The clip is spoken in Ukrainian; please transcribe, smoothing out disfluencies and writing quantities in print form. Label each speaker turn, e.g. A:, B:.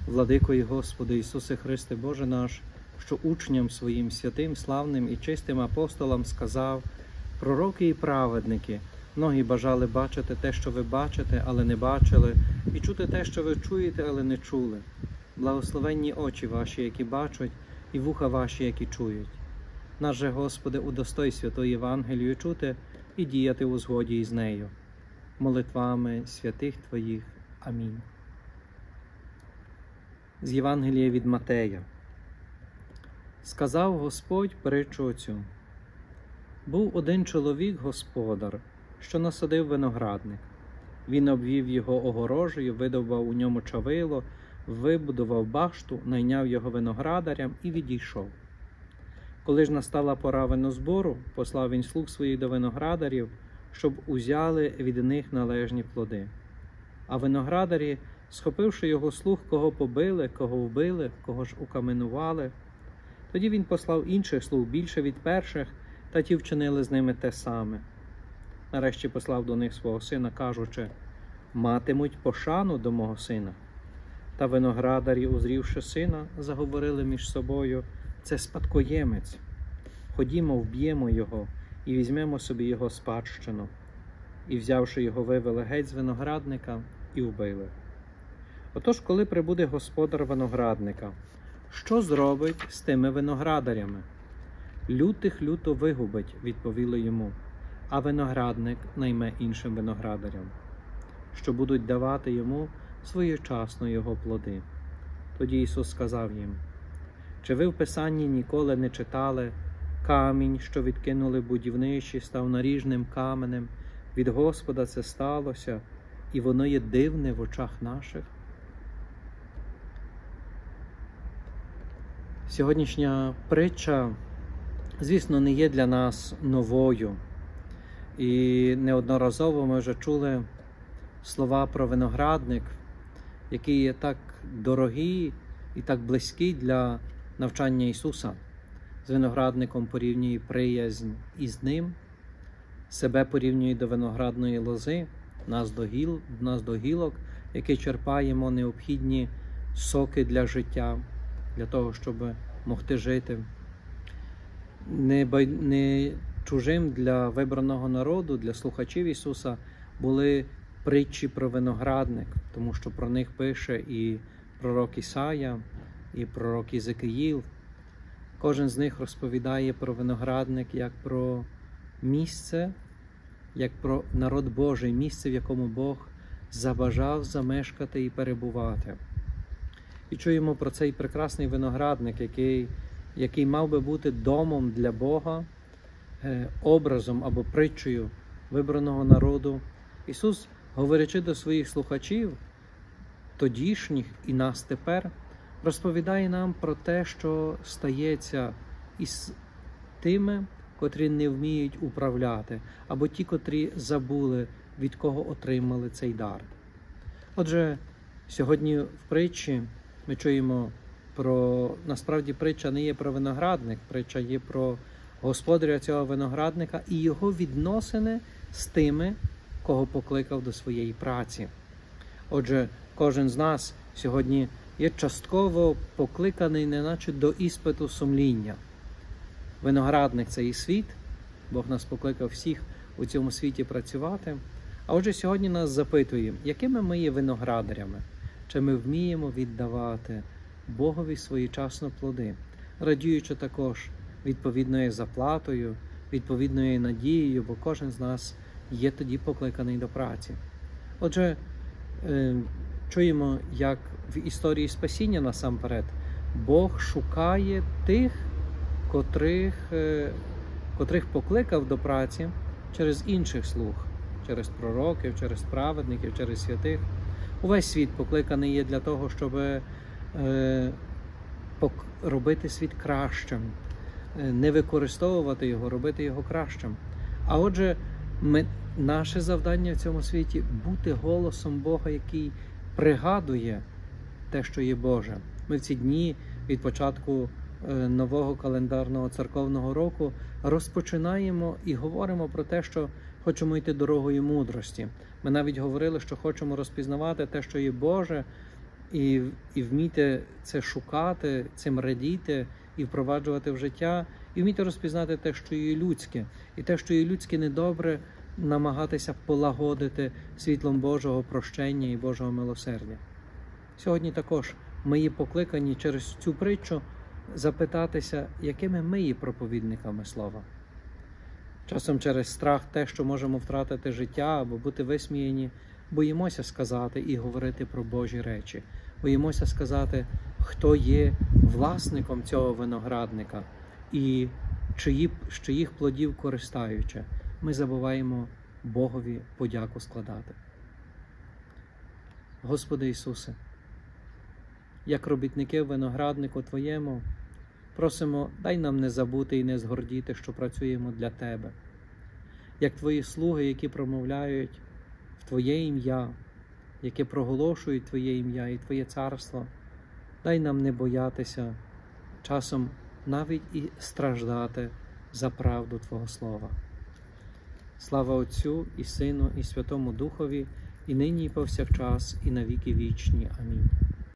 A: Владико і Господи Ісусе Христе, Боже наш, що учням своїм святим, славним і чистим апостолам сказав: пророки і праведники, многі бажали бачити те, що ви бачите, але не бачили, і чути те, що ви чуєте, але не чули. Благословенні очі ваші, які бачать, і вуха ваші, які чують. Наш же, Господи, удостой святої Євангелію чути і діяти у згоді із нею. Молитвами святих Твоїх. Амінь. З Євангелія від Матея. Сказав Господь притчу оцю: був один чоловік господар, що насадив виноградник. Він обвів його огорожею, видовбав у ньому чавило, вибудував башту, найняв його виноградарям і відійшов. Коли ж настала пора винозбору, послав він слуг своїх до виноградарів, щоб узяли від них належні плоди. А виноградарі, схопивши його слуг, кого побили, кого вбили, кого ж укаменували, тоді він послав інших слуг більше від перших, та ті вчинили з ними те саме. Нарешті послав до них свого сина, кажучи: матимуть пошану до мого сина. Та виноградарі, узрівши сина, заговорили між собою: це спадкоємець. Ходімо, вб'ємо його і візьмемо собі його спадщину. І, взявши його, вивели геть з виноградника і вбили. Отож, коли прибуде господар виноградника, що зробить з тими виноградарями? Лютих люто вигубить, відповіли йому, а виноградник найме іншим виноградарям, що будуть давати йому своєчасно його плоди. Тоді Ісус сказав їм: чи ви в Писанні ніколи не читали: камінь, що відкинули будівничі, став наріжним каменем, від Господа це сталося, і воно є дивне в очах наших? Сьогоднішня притча, звісно, не є для нас новою. І неодноразово ми вже чули слова про виноградник, який є так дорогий і так близький для навчання Ісуса. З виноградником порівнює приязнь із Ним, себе порівнює до виноградної лози, нас до гілок, які черпаємо необхідні соки для життя, для того, щоб могти жити. Не чужим для вибраного народу, для слухачів Ісуса були притчі про виноградник, тому що про них пише і пророк Ісая, і пророк Єзекиїл. Кожен з них розповідає про виноградник як про місце, як про народ Божий, місце, в якому Бог забажав замешкати і перебувати. І чуємо про цей прекрасний виноградник, який мав би бути домом для Бога, образом або притчею вибраного народу. Ісус, говорячи до своїх слухачів, тодішніх і нас тепер, розповідає нам про те, що стається із тими, котрі не вміють управляти, або ті, котрі забули, від кого отримали цей дар. Отже, сьогодні в притчі ми чуємо насправді притча не є про виноградник, притча є про господаря цього виноградника і його відносини з тими, кого покликав до своєї праці. Отже, кожен з нас сьогодні є частково покликаний неначе до іспиту сумління. Виноградник – це і світ, Бог нас покликав всіх у цьому світі працювати. А отже, сьогодні нас запитує, якими ми є виноградарями? Чи ми вміємо віддавати Богові своєчасно плоди, радіючи також відповідною заплатою, відповідною надією, бо кожен з нас є тоді покликаний до праці. Отже, чуємо, як в історії спасіння насамперед Бог шукає тих, котрих покликав до праці через інших слуг, через пророків, через праведників, через святих. Увесь світ покликаний є для того, щоб робити світ кращим, не використовувати його, робити його кращим. А отже, наше завдання в цьому світі – бути голосом Бога, який пригадує те, що є Боже. Ми в ці дні від початку нового календарного церковного року розпочинаємо і говоримо про те, що хочемо йти дорогою мудрості. Ми навіть говорили, що хочемо розпізнавати те, що є Боже, і вмійте це шукати, цим радіти і впроваджувати в життя, і вмійте розпізнати те, що є людське, і те, що є людське недобре, намагатися полагодити світлом Божого прощення і Божого милосердя. Сьогодні також ми є покликані через цю притчу запитатися, якими ми є проповідниками слова. Часом через страх те, що можемо втратити життя або бути висміяні, боїмося сказати і говорити про Божі речі. Боїмося сказати, хто є власником цього виноградника і чиїх плодів користаючи. Ми забуваємо Богові подяку складати. Господи Ісусе, як робітники в винограднику Твоєму, просимо, дай нам не забути і не згордіти, що працюємо для Тебе. Як Твої слуги, які промовляють в Твоє ім'я, які проголошують Твоє ім'я і Твоє царство, дай нам не боятися часом навіть і страждати за правду Твого Слова. Слава Отцю і Сину і Святому Духові, і нині і повсякчас, і на віки вічні. Амінь.